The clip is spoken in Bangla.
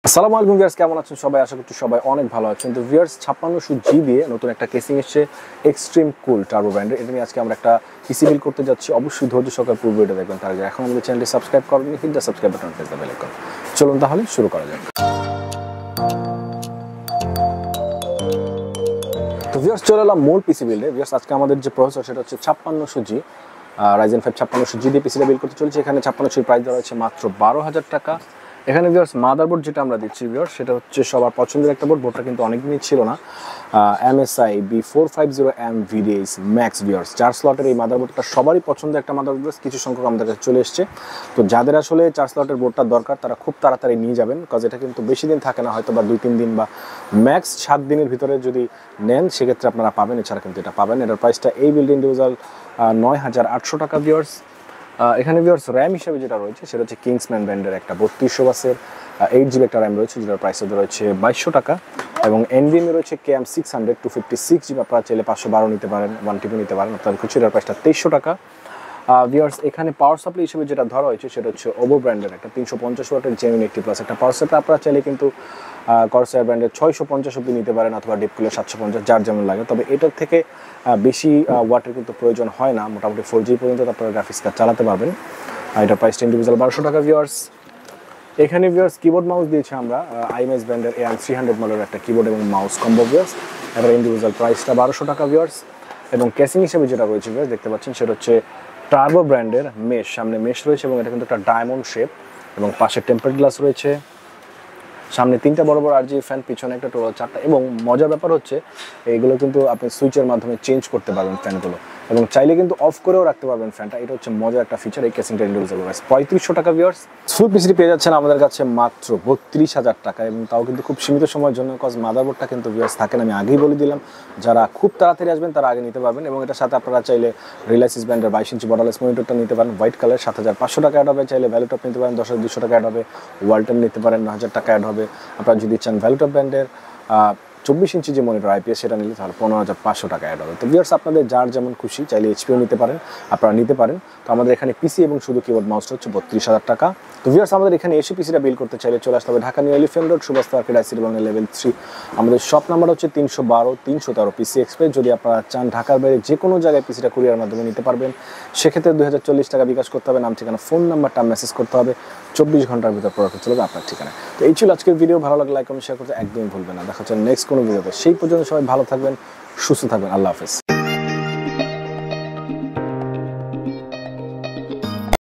আসসালামু আলাইকুম ভিউয়ার্স, কেমন আছেন সবাই? আশা করছি সবাই অনেক ভালো আছেন। তো ভিউয়ার্স 5600G দিয়ে নতুন একটা কেসিং এসেছে এক্সট্রিম কুল টার্বো ব্র্যান্ডের। এটা নিয়ে আজকে আমরা একটা পিসি বিল্ড করতে যাচ্ছি। অবশ্যই ধৈর্য সহকারে পুরো ভিডিওটা দেখবেন। তার আগে এখন আমাদের চ্যানেলটি সাবস্ক্রাইব করেননি, hit the subscribe button, press the bell icon. চলুন তাহলে শুরু করা যাক। তো ভিউয়ার্স চলে এলাম মূল পিসি বিল্ডে। ভিউয়ার্স আজকে আমাদের যে প্রসেসর সেটা হচ্ছে 5600G Ryzen 5 5600G দিয়ে পিসিটা বিল্ড করতে চলেছে। এখানে 5600 প্রাইস দেওয়া হচ্ছে মাত্র 12,000 টাকা। এখানে ভিউয়ার্স মাদারবোর্ড যেটা আমরা দিচ্ছি ভিউয়ার্স সেটা হচ্ছে সবার পছন্দের একটা বোর্ড। বোর্ডটা কিন্তু অনেকদিনই ছিল না। MSI B450M VDS Max viewers 4 স্লটের এই মাদারবোর্ডটা সবারই পছন্দের একটা মাদারবোর্ড। কিছু সংখ্যক আমাদের কাছে চলে এসেছে। তো যাদের আসলে 4 স্লটের বোর্ডটা দরকার তারা খুব তাড়াতাড়ি নিয়ে যাবেন, কারণ এটা কিন্তু বেশি দিন থাকে না, হয়তো বা 2-3 দিন বা ম্যাক্স 7 দিনের ভিতরে যদি নেন সেক্ষেত্রে আপনারা পাবেন। এছাড়া কিন্তু এটা পাবেন। এটার প্রাইসটা এই বিল্ড ইন্ডিভিজুয়াল 9,800 টাকা ভিউয়ার্স। এখানে ভিউয়ার্স র্যাম হিসেবে যেটা রয়েছে সেটা হচ্ছে কিংসম্যান ব্র্যান্ডের একটা 3200 বাসের 8GB একটা র্যাম রয়েছে, যেটার প্রাইস রয়েছে 2200 টাকা। এবং NVMe রয়েছে KM600 256GB। আপনারা চাইলে 512 নিতে পারেন, 1TB নিতে পারেন। আপনাদের খুচরা এটার প্রাইসটা 2300 টাকা ভিউয়ার্স। এখানে পাওয়ার সাপ্লাই হিসেবে যেটা ধরা হয়েছে সেটা হচ্ছে ওভো ব্র্যান্ডের একটা 350 ওয়াটের জেনুইন 80+ একটা পাওয়ার সাপ্লাই। আপনারা চাইলে কিন্তু করসার ব্র্যান্ডের 650 অব্দি নিতে পারেন, অথবা ডিপকুলের 750, যার যেমন লাগে। তবে এটার থেকে বেশি ওয়াটের কিন্তু প্রয়োজন হয় না। মোটামুটি 4G পর্যন্ত আপনারা গ্রাফিক্স কার্ড চালাতে পারবেন। এটার প্রাইসটা ইন্ডিভিজুয়াল 1200 টাকা ভিউয়ার্স। এখানে ভিউয়ার্স কিবোর্ড মাউস দিয়েছে আমরা IMS ব্র্যান্ডের AM300 মডেলের একটা কিবোর্ড এবং মাউস কম্বো ভিউয়ার্স। এটার ইন্ডিভিজুয়াল প্রাইসটা 1200 টাকা ভিউয়ার্স। এবং কেসিং হিসেবে যেটা রয়েছে ভিউয়ার্স দেখতে পাচ্ছেন সেটা হচ্ছে টার্বো ব্র্যান্ডের মেশ। সামনে মেশ রয়েছে এবং এটা কিন্তু একটা ডায়মন্ড শেপ, এবং পাশে টেম্পারড গ্লাস রয়েছে। সামনে 3টা বড় বড় RGB ফ্যান, পিছনে একটা, টোটাল 4টা। এবং মজার ব্যাপার হচ্ছে এইগুলো কিন্তু আপনি সুইচের মাধ্যমে চেঞ্জ করতে পারবেন ফ্যানগুলো, এবং চাইলে কিন্তু অফ করেও রাখতে পারবেন ফ্যানটা। এটা হচ্ছে মজার একটা ফিচার এই কেসিংটা ইন্ডিভিজুয়াল প্রাইস 3500 টাকা ভিউয়ার্স। ফুল পিসিটি পেয়ে যাচ্ছেন আমাদের কাছে মাত্র 32,000 টাকা, এবং তাও কিন্তু খুব সীমিত সময়ের জন্য, কজ মাদারবোর্ডটা কিন্তু ভিউয়ার্স থাকেন। আমি আগেই বলে দিলাম, যারা খুব তাড়াতাড়ি আসবেন তারা আগে নিতে পারবেন। এবং এটার সাথে আপনারা চাইলে রিলায়েন্স ব্র্যান্ডের 22 ইঞ্চি বর্ডারলেস মনিটরটা নিতে পারেন হোয়াইট কালার, 7,500 টাকা অ্যাড হবে। চাইলে ভ্যালুটপ নিতে পারেন, 10,200 টাকা অ্যাড হবে। ওয়ালটন নিতে পারেন, 9,000 টাকা অ্যাড হবে। আপনারা যদি চান ভ্যালুটপ ব্র্যান্ডের 24 ইঞ্চি যে মনিটর IPS সেটা নিলে তাহলে 15,500 টাকা অ্যাড হবে। তো ভিউয়ার্স আপনাদের যার যেমন খুশি, চাইলে HPও নিতে পারেন, আপনারা নিতে পারেন। তো আমাদের এখানে পিসি এবং শুধু কিবোর্ড মাউসটা হচ্ছে 32,000 টাকা। তো ভিউয়ার্স আমাদের এখানে এসে পিসিটা বিল্ড করতে চাইলে চলে আসতে হবে Dhaka New Elephant Road, Suvastu arcade ICT Bangla level 3। আমাদের শপ নাম্বার হচ্ছে 312-313 PC এক্সপ্রেস। যদি আপনারা চান ঢাকার বাইরে যে কোনো জায়গায় পিসিটা কুরিয়ার মাধ্যমে নিতে পারবেন, সেক্ষেত্রে 2040 টাকা বিকাশ করতে হবে। নাম ঠিকানা ফোন নাম্বারটা মেসেজ করতে হবে। 24 ঘন্টার ভিতর প্রোডাক্ট চলে যাবে আপনার ঠিকানায়। তো এই ছিল আজকের ভিডিও। ভালো লাগলে লাইক কমেন্ট শেয়ার করতে একদমই ভুলবেন না। দেখা হচ্ছে নেক্সট কোনো ভিডিওতে। সেই পর্যন্ত সবাই ভালো থাকবেন, সুস্থ থাকবেন। আল্লাহ হাফেজ।